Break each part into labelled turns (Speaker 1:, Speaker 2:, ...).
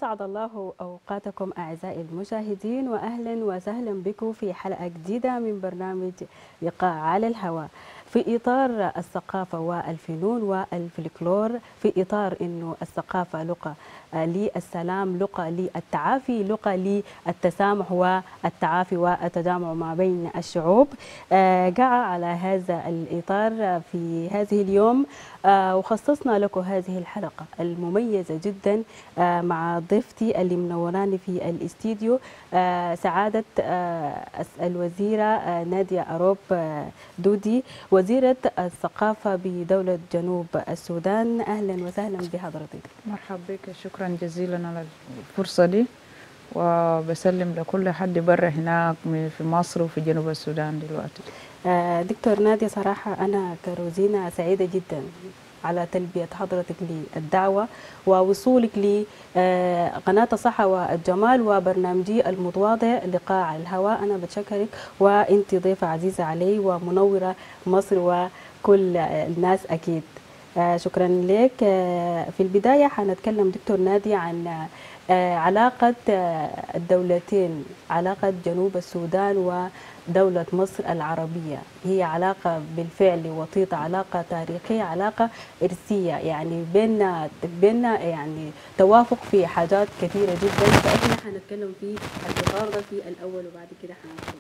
Speaker 1: أسعد الله أوقاتكم أعزائي المشاهدين، وأهلا وسهلا بكم في حلقة جديدة من برنامج لقاء على الهواء في إطار الثقافة والفنون والفلكلور، في إطار أنه الثقافة لغة للسلام، لغة للتعافي، لغة للتسامح والتعافي والتجامع ما بين الشعوب. جاء على هذا الإطار في هذه اليوم وخصصنا لكم هذه الحلقة المميزة جدا مع ضيفتي اللي منوراني في الاستديو، سعادة الوزيرة نادية أروب دودي، وزيرة الثقافة بدولة جنوب السودان. أهلا وسهلا بحضرتك.
Speaker 2: مرحبا بك، شكرا جزيلا على الفرصة دي، وبسلم لكل حد برا هناك في مصر وفي جنوب السودان دلوقتي.
Speaker 1: دكتور نادية، صراحة أنا كروزينة سعيدة جدا على تلبية حضرتك للدعوة ووصولك لقناة الصحة والجمال وبرنامجي المتواضع لقاء على الهواء. أنا بتشكرك، وأنت ضيفة عزيزة علي ومنورة مصر وكل الناس أكيد. شكرا لك. في البداية حنتكلم دكتور نادي عن علاقة الدولتين، علاقة جنوب السودان ودولة مصر العربية. هي علاقة بالفعل وطيدة، علاقة تاريخية، علاقة إرثية، يعني بيننا يعني توافق في حاجات كثيرة جدا. فإحنا حنتكلم في الإطار ده في الأول، وبعد كده حندخل.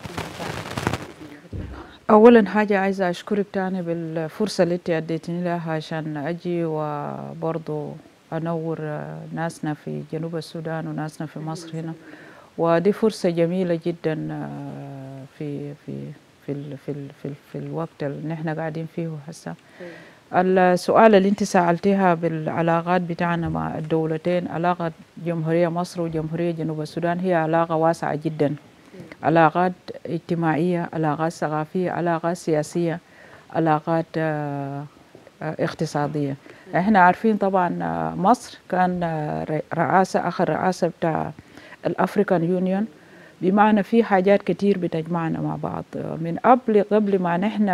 Speaker 2: أولا حاجة عايزة أشكرك تاني بالفرصة اللي انت اديتني لها عشان أجي وبرضو أنور ناسنا في جنوب السودان وناسنا في مصر هنا، ودي فرصة جميلة جدا في في في الوقت اللي نحن قاعدين فيه هسه. السؤال اللي انت سألتها بالعلاقات بتاعنا مع الدولتين، علاقة جمهورية مصر وجمهورية جنوب السودان هي علاقة واسعة جدا، علاقات اجتماعية، علاقات ثقافية، علاقات سياسية، علاقات اقتصادية. احنا عارفين طبعا مصر كان آخر رئاسة بتاع الأفريكان يونيون، بمعنى في حاجات كتير بتجمعنا مع بعض من قبل ما نحن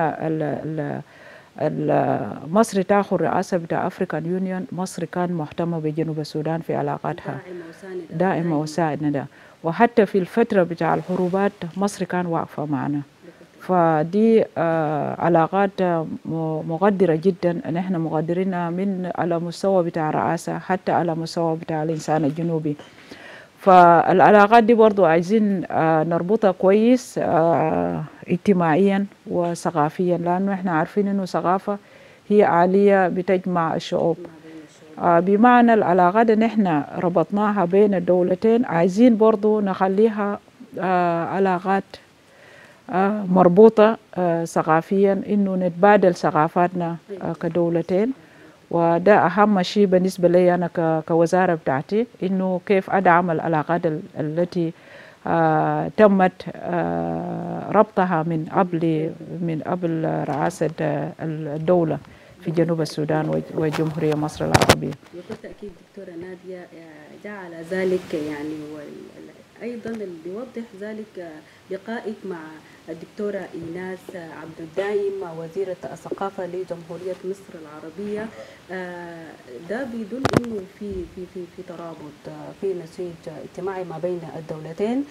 Speaker 2: مصر تاخذ رئاسة بتاع أفريكان يونيون. مصر كان مهتمة بجنوب السودان في علاقاتها دائمة وساندة، وحتى في الفترة بتاع الحروبات مصر كان واقفة معنا. فدي علاقات مقدرة جدا، نحن مقدرينها من على مستوى بتاع رئاسة حتى على مستوى بتاع الإنسان الجنوبي. فالعلاقات دي برضو عايزين نربطها كويس اجتماعيا وثقافيا، لأنه احنا عارفين انه ثقافة هي آلية بتجمع الشعوب. بمعنى العلاقات اللي احنا ربطناها بين الدولتين عايزين برضو نخليها علاقات مربوطة ثقافيا، انه نتبادل ثقافاتنا كدولتين. وده أهم شيء بالنسبة لي أنا كوزارة بتاعتي، إنه كيف أدعم العلاقات التي تمت ربطها من قبل رئاسة الدولة في جنوب السودان وجمهورية مصر العربية.
Speaker 1: بكل تأكيد دكتورة نادية جعل ذلك يعني، أيضا اللي بيوضح ذلك لقائك مع الدكتورة إيناس عبد الدايم وزيرة الثقافة لجمهورية مصر العربية. ده بيدل إنه في ترابط، في نسيج اجتماعي ما بين الدولتين.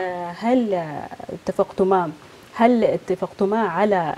Speaker 1: هل اتفقتما على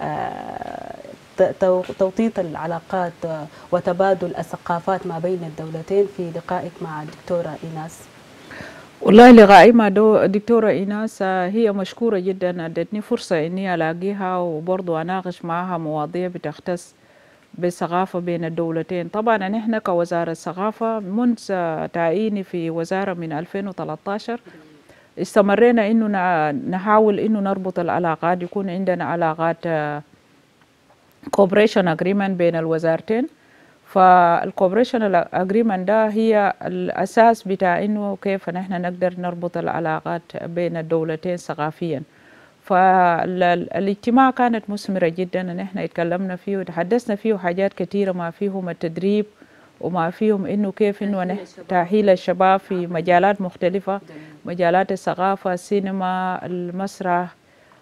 Speaker 1: توطيد العلاقات وتبادل الثقافات ما بين الدولتين في لقائك مع الدكتورة إيناس؟
Speaker 2: والله لقائي مع دكتورة إيناس هي مشكورة جدا، ادتني فرصة إني ألاقيها وبرضو أناقش معها مواضيع بتختص بالثقافة بين الدولتين. طبعا نحن كوزارة الثقافة منذ تعييني في وزارة من 2013 استمرينا إنه نحاول إنه نربط العلاقات، يكون عندنا علاقات cooperation agreement بين الوزارتين. فالكوبريشن اجريمنت ده هي الاساس بتاع انه كيف نحن نقدر نربط العلاقات بين الدولتين ثقافيا. فالاجتماع كانت مثمرة جدا، نحن اتكلمنا فيه وتحدثنا فيه حاجات كثيرة، ما فيهم التدريب وما فيهم انه كيف انه تأهيل الشباب في مجالات مختلفة، مجالات الثقافة، السينما، المسرح،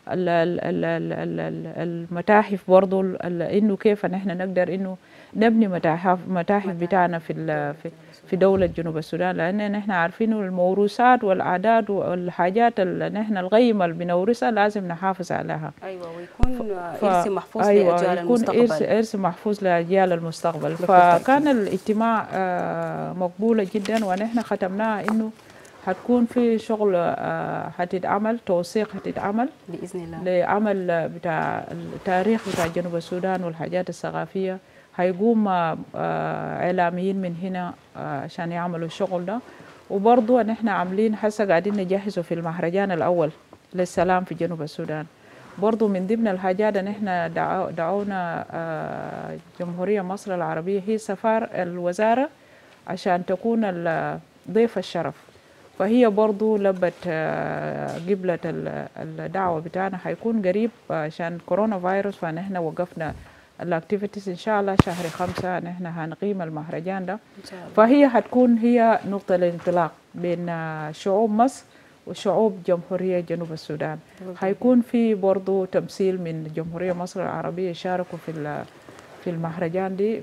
Speaker 2: المتاحف برضو إنه كيف نحن نقدر إنه نبني متاحف بتاعنا في دولة جنوب السودان، لأن نحن عارفين الموروثات والعادات والحاجات اللي نحن القيمة اللي بنورثها لازم نحافظ عليها.
Speaker 1: أيوة، ويكون إرث محفوظ لأجيال المستقبل.
Speaker 2: يكون إرث محفوظ لأجيال المستقبل. فكان الاجتماع مقبولة جدا، ونحن ختمناها إنه هتكون في شغل هتتعمل، توثيق هتتعمل
Speaker 1: بإذن الله
Speaker 2: لعمل بتاع التاريخ بتاع جنوب السودان والحاجات الثقافية. هيقوم إعلاميين من هنا عشان يعملوا الشغل ده. وبرضو نحن عاملين هسه قاعدين نجهزوا في المهرجان الأول للسلام في جنوب السودان. برضو من ضمن الحاجات ان احنا دعونا جمهورية مصر العربية هي سفار الوزارة عشان تكون ضيف الشرف، فهي برضو لبت قبلة الدعوة بتاعنا. هيكون قريب عشان كورونا فيروس، فنحن وقفنا الاكتيفيتيز. ان شاء الله شهر 5 نحن هنقيم المهرجان ده، فهي هتكون هي نقطة الانطلاق بين شعوب مصر وشعوب جمهورية جنوب السودان. هيكون في برضو تمثيل من جمهورية مصر العربية يشاركوا في المهرجان دي.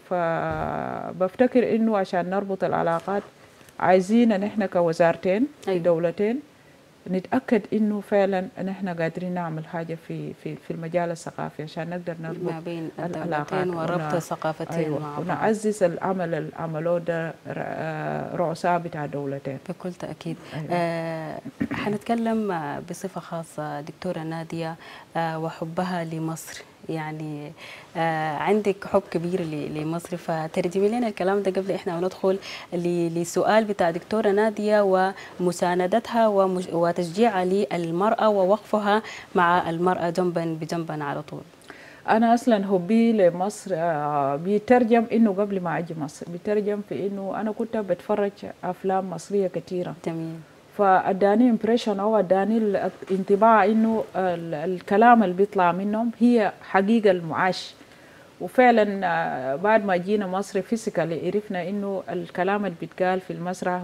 Speaker 2: فبفتكر انه عشان نربط العلاقات عايزين نحن كوزارتين في دولتين نتأكد إنه فعلا نحن قادرين نعمل حاجة في المجال الثقافي عشان نقدر نربط
Speaker 1: ما بين الدولتين وربط الثقافتين.
Speaker 2: أيوة، مع بعض، ونعزز العمل اللي عملوه ده رؤساء بتاع دولتين
Speaker 1: بكل تأكيد.
Speaker 2: أيوة.
Speaker 1: حنتكلم بصفة خاصة دكتورة نادية وحبها لمصر، يعني عندك حب كبير لمصر، فترجمي لنا الكلام ده قبل احنا ندخل لسؤال بتاع دكتورة نادية ومساندتها وتشجيعها للمرأة ووقفها مع المرأة جنبا بجنبا على طول.
Speaker 2: أنا أصلا حبي لمصر بيترجم إنه قبل ما أجي مصر بيترجم في إنه أنا كنت بتفرج أفلام مصرية كثيرة.
Speaker 1: جميل.
Speaker 2: فأداني امبريشن أو أداني الانطباع إنه الكلام اللي بيطلع منهم هي حقيقة المعاش. وفعلا بعد ما جينا مصر فيزيكالي عرفنا إنه الكلام اللي بيتقال في المسرح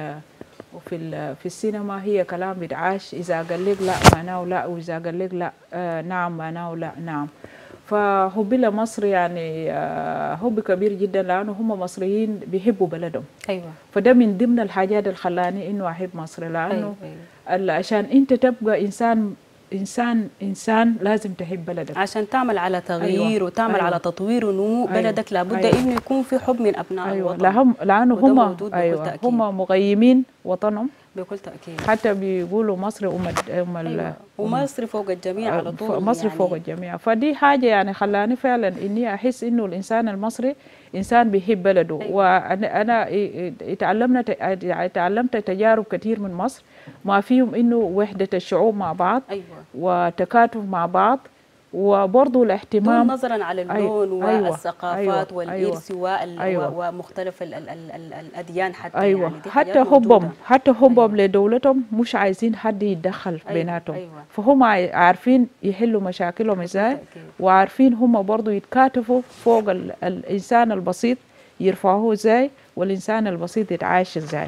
Speaker 2: وفي السينما هي كلام بيتعاش. إذا قال لك لا معناه لا، وإذا قال لك لا نعم معناه لا نعم. فحبي لمصر يعني حب كبير جدا، لأنه هم مصريين بيحبوا بلدهم.
Speaker 1: أيوة.
Speaker 2: فده من ضمن الحاجات اللي خلاني إنه أحب مصر، لأنه أيوة. عشان أنت تبقى إنسان لازم تحب بلدك
Speaker 1: عشان تعمل على تغيير. أيوة. وتعمل
Speaker 2: أيوة.
Speaker 1: على تطوير ونمو بلدك. أيوة. لابد إنه يكون في حب من أبناء
Speaker 2: أيوة.
Speaker 1: الوطن.
Speaker 2: لأنه هم مغيمين وطنهم
Speaker 1: بكل تأكيد.
Speaker 2: حتى بيقولوا مصر
Speaker 1: أيوة. ومصر فوق الجميع على طول.
Speaker 2: مصر يعني فوق الجميع. فدي حاجة يعني خلاني فعلا إني أحس إنه الإنسان المصري إنسان بيحب بلده. أيوة. وأنا تعلمت تجارب كثير من مصر، ما فيهم إنه وحدة الشعوب مع بعض.
Speaker 1: أيوة.
Speaker 2: وتكاتف مع بعض، وبرضه الاهتمام
Speaker 1: دون نظرا على اللون. أيوة. والثقافات. أيوة. والإرث.
Speaker 2: أيوة.
Speaker 1: ومختلف الأديان حتى.
Speaker 2: أيوة.
Speaker 1: يعني دي
Speaker 2: حتى حبهم
Speaker 1: أيوة.
Speaker 2: لدولتهم مش عايزين حد يتدخل. أيوة. بيناتهم.
Speaker 1: أيوة.
Speaker 2: فهم عارفين يحلوا مشاكلهم ازاي، وعارفين هم برضه يتكاتفوا فوق الإنسان البسيط، يرفعوه ازاي، والإنسان البسيط يتعايش ازاي.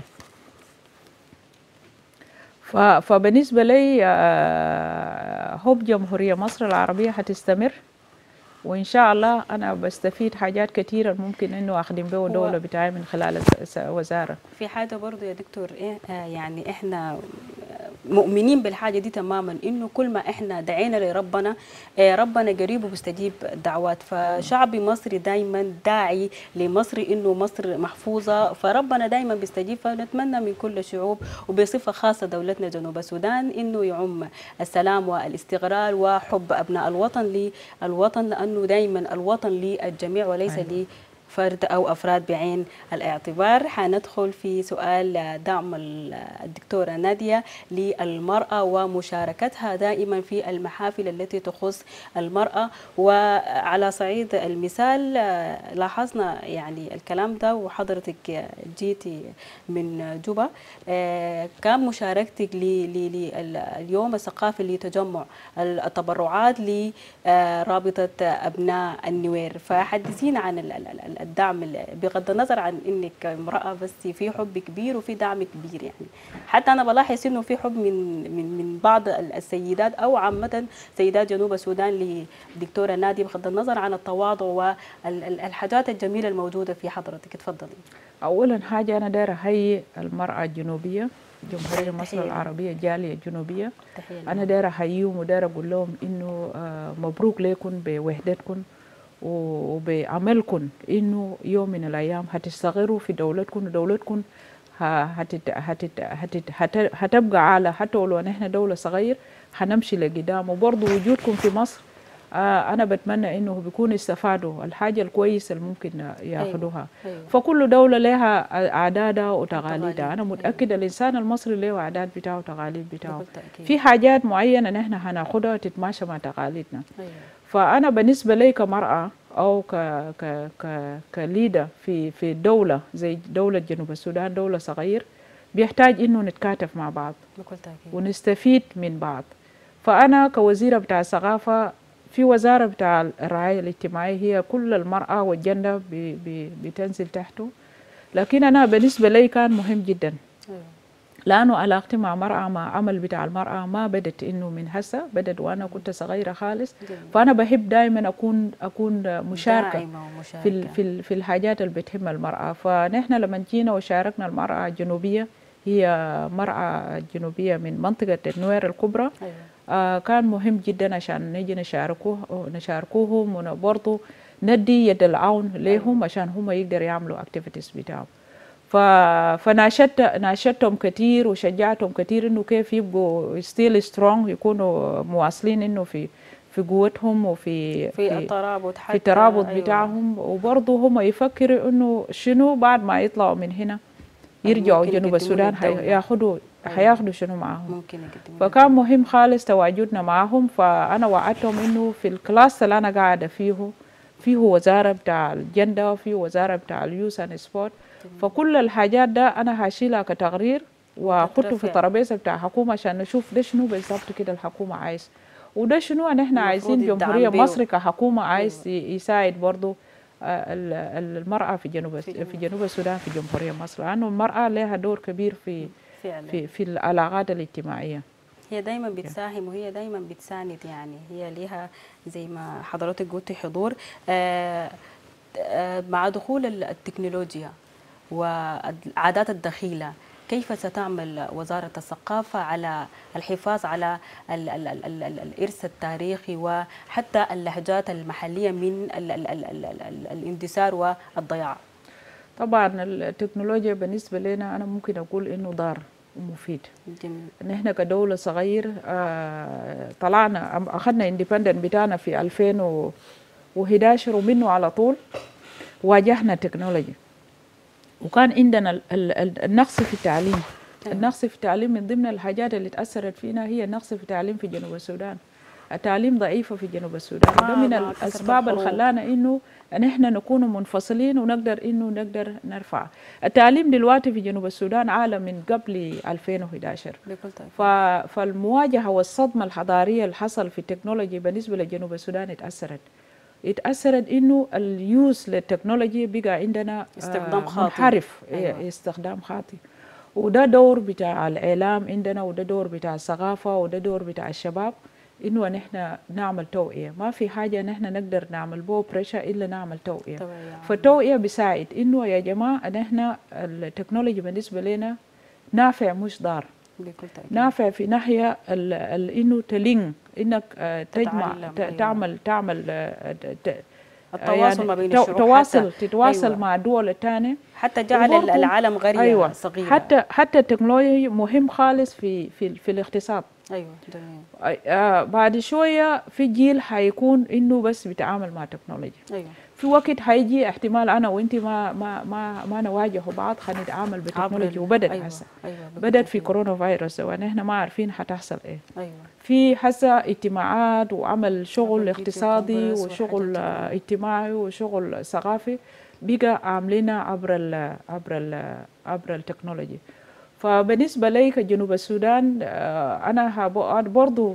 Speaker 2: فبالنسبة لي حب جمهورية مصر العربية هتستمر، وإن شاء الله أنا بستفيد حاجات كثيرة ممكن إنه أخدم به الدولة بتاعي من خلال الوزارة.
Speaker 1: في حاجة برضو يا دكتور يعني إحنا مؤمنين بالحاجة دي تماما، إنه كل ما إحنا دعينا لربنا ربنا قريب وبيستجيب الدعوات. فشعب مصري دايما داعي لمصر إنه مصر محفوظة، فربنا دايما بيستجيب. فنتمنى من كل الشعوب وبصفة خاصة دولتنا جنوب السودان إنه يعم السلام والاستقرار وحب أبناء الوطن للوطن، لأنه دايما الوطن للجميع وليس لي فرد أو أفراد بعين الاعتبار. حندخل في سؤال دعم الدكتورة نادية للمرأة ومشاركتها دائما في المحافل التي تخص المرأة. وعلى صعيد المثال لاحظنا يعني الكلام ده، وحضرتك جيتي من جوبا، كان مشاركتك لليوم الثقافي لتجمع التبرعات لرابطة أبناء النوير. فحدثينا عن الدعم بغض النظر عن انك امراه، بس في حب كبير وفي دعم كبير يعني. حتى انا بلاحظ انه في حب من بعض السيدات او عامه سيدات جنوب السودان لدكتوره ناديه، بغض النظر عن التواضع والحاجات الجميله الموجوده في حضرتك. اتفضلي.
Speaker 2: اولا حاجه انا دايره احيي المراه الجنوبيه، جمهوريه مصر
Speaker 1: تحية.
Speaker 2: العربيه، الجاليه الجنوبيه.
Speaker 1: تحية
Speaker 2: انا دايره احييهم ودايره اقول لهم انه مبروك لكم بوحدتكم وبعملكم، انه يوم من الايام هتستقروا في دولتكم، ودولتكم هتبقى اعلى. حتى ولو نحن دوله صغير هنمشي لقدام. وبرضه وجودكم في مصر أنا بتمنى إنه بيكون استفادوا الحاجة الكويسة اللي ممكن ياخدوها.
Speaker 1: أيوة.
Speaker 2: فكل دولة لها أعدادها وتقاليدها. أنا
Speaker 1: أيوة.
Speaker 2: متأكدة الإنسان المصري له أعداد بتاعه وتقاليد بتاعه. في حاجات معينة نحن هناخدها تتماشى مع تقاليدنا.
Speaker 1: أيوة.
Speaker 2: فأنا بالنسبة لي كمرأة أو كليدر في دولة زي دولة جنوب السودان، دولة صغير، بيحتاج إنه نتكاتف مع بعض ونستفيد من بعض. فأنا كوزيرة بتاع الثقافة في وزارة بتاع الرعاية الاجتماعية، هي كل المرأة والجندة بتنزل تحته، لكن أنا بالنسبة لي كان مهم جدا لأنه علاقتي مع مرأة، مع عمل بتاع المرأة ما بدت إنه من هسه، بدت وأنا كنت صغيرة خالص. فأنا بحب دائما أكون مشاركة في الحاجات اللي بتهم المرأة. فنحن لما جينا وشاركنا المرأة الجنوبية، هي مرأة جنوبية من منطقة النوير الكبرى، كان مهم جدا عشان نجي نشاركوهم وبرضه ندي يد العون لهم عشان هم يقدروا يعملوا اكتيفيتيز بتاعهم. فناشدتهم كتير وشجعتهم كتير انه كيف يبقوا ستيل سترونج، يكونوا مواصلين انه في قوتهم وفي
Speaker 1: الترابط،
Speaker 2: في الترابط بتاعهم. وبرضه هم يفكروا انه شنو بعد ما يطلعوا من هنا يرجعوا جنوب السودان هياخدوا شنو معاهم. فكان مهم خالص تواجدنا معاهم. فأنا وعدتهم إنه في الكلاس اللي أنا قاعدة فيه وزارة بتاع الجندة وفيه وزارة بتاع اليوث اند سبورت، فكل الحاجات ده أنا هشيلها كتقرير وأحطه في الترابيزة بتاع الحكومة عشان نشوف ده شنو بالضبط كده الحكومة عايز، وده شنو نحن عايزين جمهورية مصر كحكومة عايز يساعد برضه المرأة في جنوب السودان في جمهورية مصر، لأنه المرأة لها دور كبير في العلاقات الاجتماعية.
Speaker 1: هي دايما بتساهم وهي دايما بتساند، يعني هي لها زي ما حضرتك قلتي حضور. مع دخول التكنولوجيا والعادات الدخيلة، كيف ستعمل وزارة الثقافة على الحفاظ على الإرث التاريخي وحتى اللهجات المحلية من الاندثار والضياع؟
Speaker 2: طبعا التكنولوجيا بالنسبة لنا أنا ممكن أقول إنه ضار ومفيد. نحن كدولة صغير طلعنا أخذنا اندبندنت بتاعنا في 2011 ومنه على طول واجهنا التكنولوجيا، وكان عندنا النقص في التعليم. النقص في التعليم من ضمن الحاجات اللي تأثرت فينا هي النقص في التعليم في جنوب السودان. التعليم ضعيفة في جنوب السودان، وده من الأسباب اللي خلانا إنه نحن نكون منفصلين ونقدر نرفع التعليم. دلوقتي في جنوب السودان أعلى من قبل 2011. فالمواجهة والصدمة الحضارية اللي حصل في التكنولوجيا بالنسبة لجنوب السودان اتأثرت إنه اليوز للتكنولوجيا بقى عندنا
Speaker 1: استخدام خاطئ،
Speaker 2: منحرف. استخدام خاطئ. وده دور بتاع الإعلام عندنا، وده دور بتاع الثقافة، وده دور بتاع الشباب، إنه نحن نعمل توعية. ما في حاجة نحن نقدر نعمل بو بريشة إلا نعمل توعية. فالتوعية بيساعد إنه يا جماعة نحن التكنولوجيا بالنسبة لنا نافع مش ضار. نافع في ناحية إنه تلين، إنك تجمع تعمل
Speaker 1: التواصل ما بين الشعوب،
Speaker 2: تتواصل مع الدول الثانية،
Speaker 1: حتى جعل العالم قرية صغيرة.
Speaker 2: حتى التكنولوجيا مهم خالص في الاقتصاد. بعد شوية في جيل حيكون إنه بس بيتعامل مع التكنولوجيا. في وقت حيجي احتمال أنا وإنتي ما نواجه بعض، خنتعامل بالتكنولوجيا. وبدت هسه بدت في كورونا فيروس ونحن ما عارفين حتحصل إيه. في هسه اجتماعات وعمل شغل اقتصادي وشغل اجتماعي وشغل ثقافي بقى عاملينها عبر التكنولوجيا. فبالنسبة لي كجنوب السودان أنا برضو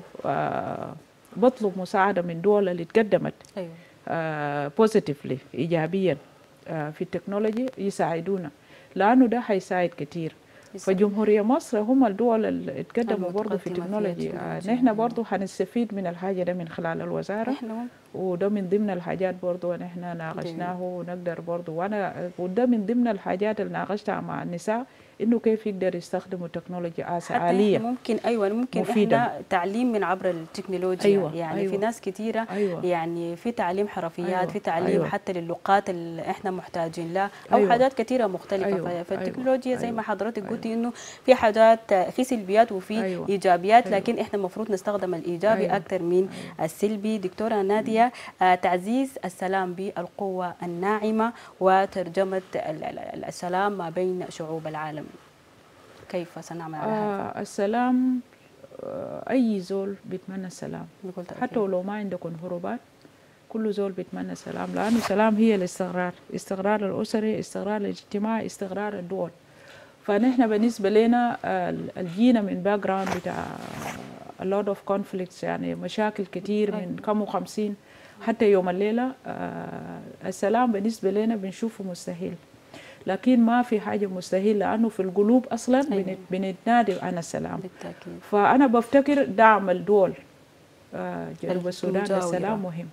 Speaker 2: بطلب مساعدة من دول اللي تقدمت بوزيتيفلي إيجابيا في التكنولوجيا يساعدونا، لأنه ده هيساعد كتير. فجمهورية مصر هم الدول اللي اتقدموا برضه في التكنولوجيا. نحن برضه هنستفيد من الحاجة ده من خلال الوزارة، وده من ضمن الحاجات برضه نحن ناقشناه ونقدر برضه، وده من ضمن الحاجات اللي ناقشتها مع النساء، انه كيف يقدر يستخدموا التكنولوجيا آلية
Speaker 1: ممكن ممكن
Speaker 2: مفيدة.
Speaker 1: احنا تعليم من عبر التكنولوجيا. يعني في ناس كثيره يعني في تعليم حرفيات، في تعليم حتى للغات اللي احنا محتاجين لها، او حاجات كثيره مختلفه. فالتكنولوجيا زي ما حضرتك قلتي انه في حاجات في سلبيات وفي ايجابيات، لكن احنا المفروض نستخدم الايجابي اكثر من السلبي. دكتوره ناديه، تعزيز السلام بالقوه الناعمه وترجمه السلام ما بين شعوب العالم، كيف سنعمل على هذا؟
Speaker 2: السلام، أي زول بيتمنى السلام، حتى ولو ما عندكم هروبات، كل زول بيتمنى السلام، لأنه السلام هي الاستقرار، استقرار الأسري، استقرار الاجتماعي، استقرار الدول. فنحن بالنسبة لنا الجينا من باك جراوند بتاع a lot of conflicts، يعني مشاكل كتير من كم وخمسين حتى يوم الليلة. السلام بالنسبة لنا بنشوفه مستحيل، لكن ما في حاجة مستحيل، لأنه في القلوب أصلا بنتنادي عن السلام.
Speaker 1: بالتأكيد.
Speaker 2: فأنا بفتكر دعم الدول جنوب السودان للسلام مهم.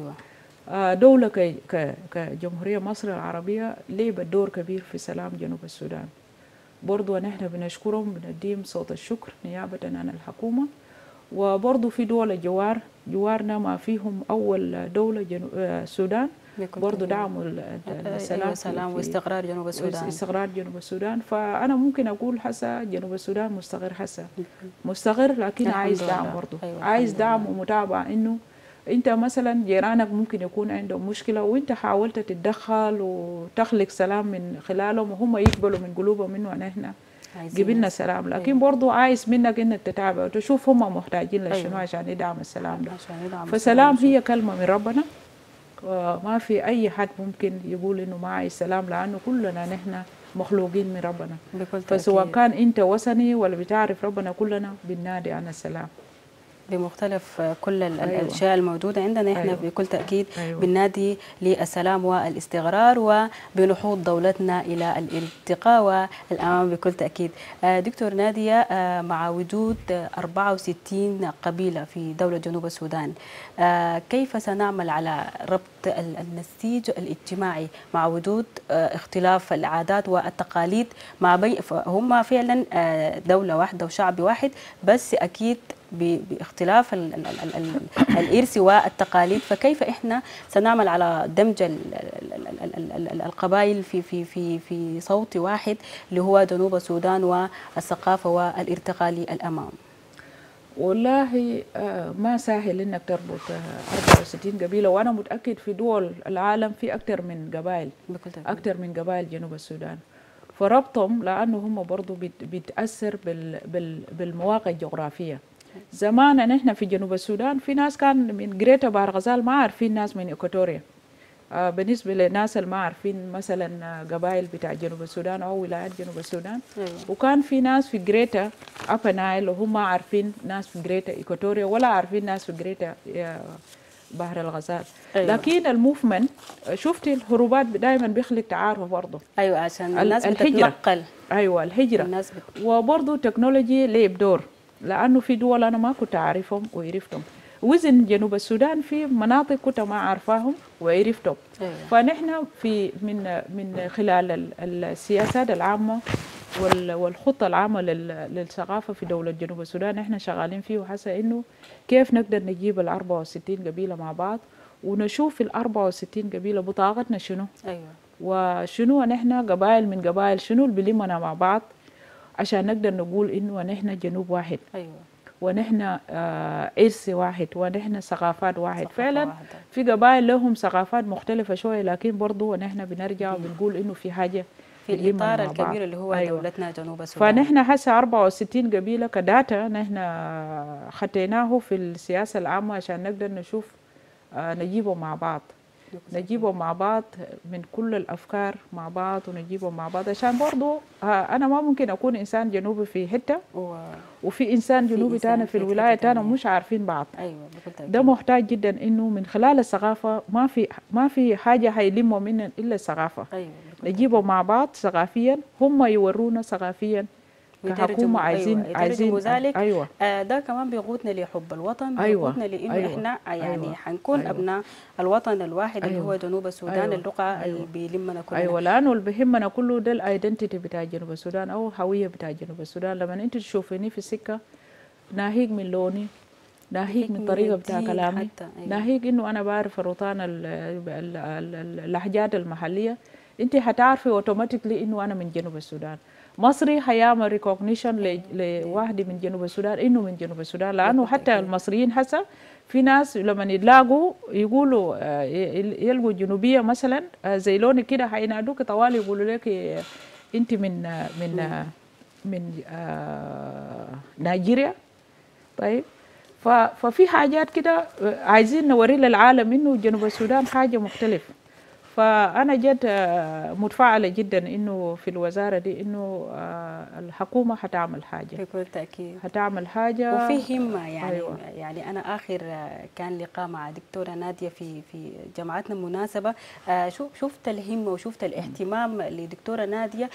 Speaker 2: دولة كجمهورية مصر العربية لعبت دور كبير في سلام جنوب السودان. برضو نحن بنشكرهم، بنديهم صوت الشكر نيابة عن الحكومة. وبرضو في دول جوارنا ما فيهم أول دولة السودان برضو دعموا
Speaker 1: السلام واستقرار جنوب السودان.
Speaker 2: استقرار جنوب السودان. فأنا ممكن أقول حسا جنوب السودان مستقر، حسا مستقر، لكن عايز دعم برضو. عايز دعم ومتابعة، إنه أنت مثلا جيرانك ممكن يكون عندهم مشكلة وأنت حاولت تتدخل وتخلق سلام من خلالهم، وهم يقبلوا من قلوبهم إنه نحن قبلنا سلام، لكن برضو عايز منك إنك تتابع وتشوف هم محتاجين لشنو عشان يدعم السلام ده. فسلام هي كلمة من ربنا، وما في أي حد ممكن يقول إنه ما عايز سلام، لأنه كلنا نحن مخلوقين من ربنا. فسواء كان أنت وثني ولا بتعرف ربنا، كلنا بننادي عن السلام
Speaker 1: بمختلف كل الأشياء الموجودة عندنا. إحنا بكل تأكيد بننادي للسلام والاستقرار وبنحوض دولتنا إلى الارتقاء والأمام بكل تأكيد. دكتور نادية، مع وجود 64 قبيلة في دولة جنوب السودان، كيف سنعمل على ربط النسيج الاجتماعي مع وجود اختلاف العادات والتقاليد هم فعلا دولة واحدة وشعب واحد، بس أكيد باختلاف الإرث والتقاليد. فكيف إحنا سنعمل على دمج القبائل في صوت واحد اللي هو جنوب السودان والثقافة والارتقاء للأمام؟
Speaker 2: والله ما سهل إنك تربط 64 قبيلة، وأنا متأكد في دول العالم في أكثر من قبائل، أكثر من قبائل جنوب السودان. فربطهم لأنه هم برضو بيتأثر بالمواقع الجغرافية. زمان نحن في جنوب السودان في ناس كان من جريتا بحر غزال ما عارفين ناس من إكواتوريا. بالنسبة للناس اللي ما عارفين مثلا قبائل بتاع جنوب السودان أو ولايات جنوب السودان، وكان في ناس في جريتا أبا نايل وهم ما عارفين ناس في جريتا إكواتوريا ولا عارفين ناس في جريتا بحر الغزال. لكن الموفمنت شفتي الهروبات دائما بيخلق تعارف برضه.
Speaker 1: عشان الناس بتتنقل.
Speaker 2: الهجرة. وبرضه التكنولوجي لعب دور، لأنه في دول أنا ما كنت أعرفهم وعرفتهم. وزن جنوب السودان في مناطق كنت ما أعرفهم وعرفتهم. فنحن من خلال السياسات العامة والخطة العامة للثقافة في دولة جنوب السودان نحن شغالين فيه، وحاسة إنه كيف نقدر نجيب 64 قبيلة مع بعض ونشوف 64 قبيلة بطاقتنا شنو. وشنو نحن قبائل من قبائل شنو اللي بلمنا مع بعض عشان نقدر نقول إنه نحن جنوب واحد. ونحن إرث واحد، ونحن ثقافات واحد. فعلا في قبائل لهم ثقافات مختلفة شوية، لكن برضو ونحن بنرجع وبنقول إنه في حاجة
Speaker 1: في الإطار الكبير اللي هو دولتنا جنوب السودان.
Speaker 2: فنحن هسه 64 قبيلة كداتا نحن خطيناه في السياسة العامة عشان نقدر نشوف نجيبه مع بعض. نجيبهم مع بعض من كل الأفكار مع بعض ونجيبهم مع بعض عشان برضو أنا ما ممكن أكون إنسان جنوبي في حتة وفي إنسان جنوبي تاني في الولاية تاني مش عارفين بعض. ده محتاج جدا إنه من خلال الثقافة ما في حاجة هيلموا منها إلا الثقافة. نجيبهم مع بعض ثقافيا، هم يورونا ثقافيا كحكومة عايزين
Speaker 1: ذلك. ده كمان بيقودنا لحب الوطن، بيقودنا لانه احنا يعني حنكون ابناء الوطن الواحد اللي هو جنوب السودان، اللقعه اللي بيلمنا كلنا.
Speaker 2: لانه اللي بيهمنا كله ده الايدنتيتي بتاع جنوب السودان او هويه بتاع جنوب السودان. لما انت تشوفيني في السكه ناهيك من لوني، ناهيك من الطريقه بتاع كلامي، ناهيك انه انا بعرف الروتان اللهجات المحليه، انت هتعرفي اوتوماتيكلي انه انا من جنوب السودان. مصري هيعمل ريكوجنيشن لواحد من جنوب السودان انه من جنوب السودان، لانه حتى المصريين هسه في ناس لما يتلاقوا يقولوا يلقوا جنوبيه مثلا زي لوني كده هينادوك طوالي يقولوا لك انت من نيجيريا. طيب ففي حاجات كده عايزين نوري للعالم انه جنوب السودان حاجه مختلفه. فأنا جد متفاعلة جدا إنه في الوزارة دي إنه الحكومة هتعمل حاجة
Speaker 1: بكل تأكيد،
Speaker 2: هتعمل حاجة
Speaker 1: وفي همة يعني. يعني أنا آخر كان لقاء مع دكتورة نادية في جامعتنا مناسبة، شفت الهمة وشفت الاهتمام لدكتورة نادية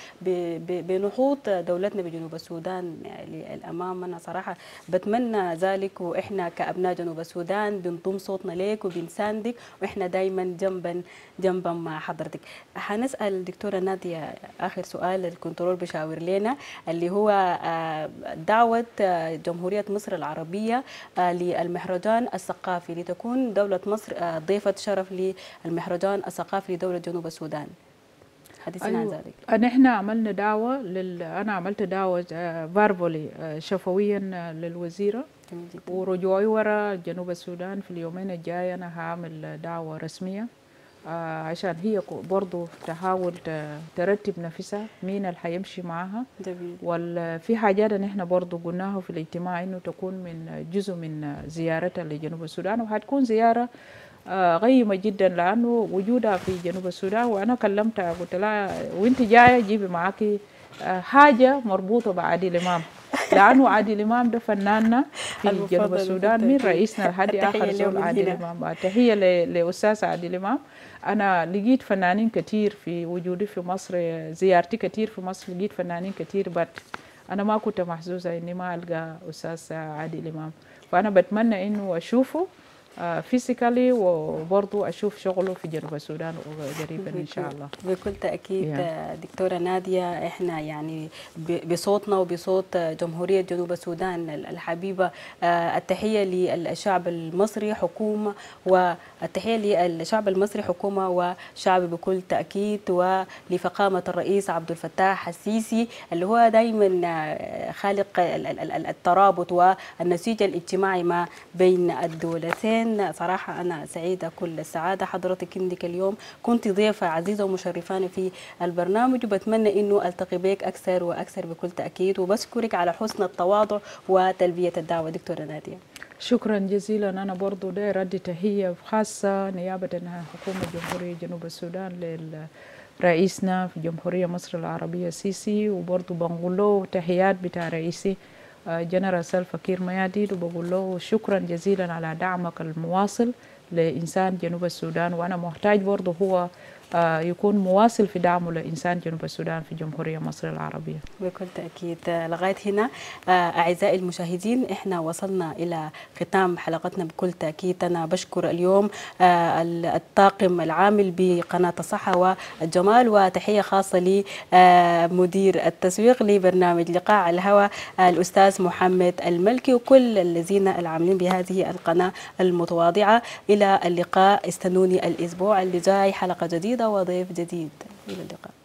Speaker 1: بنهوض دولتنا بجنوب السودان للأمام. أنا صراحة بتمنى ذلك، وإحنا كأبناء جنوب السودان بنضم صوتنا لك وبنساندك، وإحنا دايما جنبا مع حضرتك. هنسأل دكتورة نادية آخر سؤال الكنترول بيشاور لنا، اللي هو دعوة جمهورية مصر العربية للمهرجان الثقافي، لتكون دولة مصر ضيفة شرف للمهرجان الثقافي لدولة جنوب السودان. حدثنا عن ذلك.
Speaker 2: نحن عملنا دعوة أنا عملت دعوة فارفولي شفويا للوزيرة، ورجوعي ورا جنوب السودان في اليومين الجاي أنا هعمل دعوة رسمية عشان هي برضو تحاول ترتب نفسها مين اللي هيمشي معاها. وفي حاجات نحن برضو قلناها في الاجتماع انه تكون من جزء من زيارتها لجنوب السودان، وهتكون زيارة قيمة جدا لأنه وجودها في جنوب السودان. وأنا كلمتها قلت لها وانت جاية جيبي معاكي حاجة مربوطة بعادل إمام، لأنه عادل إمام ده فناننا في جنوب السودان، من رئيسنا لحد آخر زول عادل إمام. تحية لأستاذ عادل إمام. أنا لقيت فنانين كتير في وجودي في مصر، زيارتي كتير في مصر لقيت فنانين كتير، بس أنا ما كنت محظوظة إني ما ألقى أستاذ عادل إمام. فأنا بتمنى إنه أشوفه فيزيكالي وبرضو أشوف شغله في جنوب السودان قريبا إن شاء الله.
Speaker 1: بكل تأكيد دكتورة نادية، إحنا يعني بصوتنا وبصوت جمهورية جنوب السودان الحبيبة التحية للشعب المصري حكومة، والتحية للشعب المصري حكومة وشعب بكل تأكيد، ولفخامة الرئيس عبد الفتاح السيسي اللي هو دايما خالق الترابط والنسيج الاجتماعي ما بين الدولتين. صراحة أنا سعيدة كل السعادة، حضرتك عندك اليوم كنت ضيفة عزيزة ومشرفانة في البرنامج، وبتمنى إنه ألتقي بك أكثر وأكثر بكل تأكيد، وبشكرك على حسن التواضع وتلبية الدعوة دكتورة نادية.
Speaker 2: شكرا جزيلا. أنا برضو داير أدي تحية خاصة نيابة عن حكومة جمهورية جنوب السودان لرئيسنا في جمهورية مصر العربية السيسي، وبرضو بنقول له تحيات بتاع رئيسي جنرال سلفا كير مياديد، وبقول له شكرا جزيلا على دعمك المواصل لإنسان جنوب السودان، وأنا محتاج برضه هو يكون مواصل في دعمه لإنسان جنوب السودان في جمهورية مصر العربية.
Speaker 1: بكل تأكيد. لغاية هنا أعزائي المشاهدين إحنا وصلنا إلى ختام حلقتنا بكل تأكيد. أنا بشكر اليوم الطاقم العامل بقناة الصحة والجمال، وتحية خاصة لمدير التسويق لبرنامج لقاء على الهواء الأستاذ محمد الملكي، وكل الذين العاملين بهذه القناة المتواضعة. إلى اللقاء، استنوني الأسبوع اللي جاي حلقة جديدة وضيف جديد. إلى اللقاء.